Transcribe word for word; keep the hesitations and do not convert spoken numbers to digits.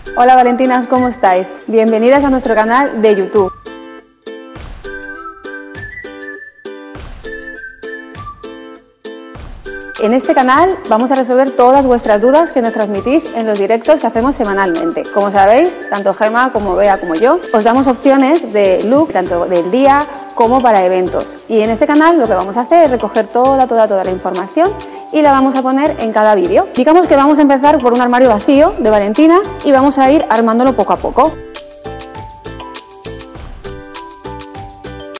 Hola Valentinas, ¿cómo estáis? Bienvenidas a nuestro canal de YouTube. En este canal vamos a resolver todas vuestras dudas que nos transmitís en los directos que hacemos semanalmente. Como sabéis, tanto Gemma como Bea como yo os damos opciones de look, tanto del día como para eventos. Y en este canal lo que vamos a hacer es recoger toda, toda, toda la información y la vamos a poner en cada vídeo. Digamos que vamos a empezar por un armario vacío de Valentina y vamos a ir armándolo poco a poco.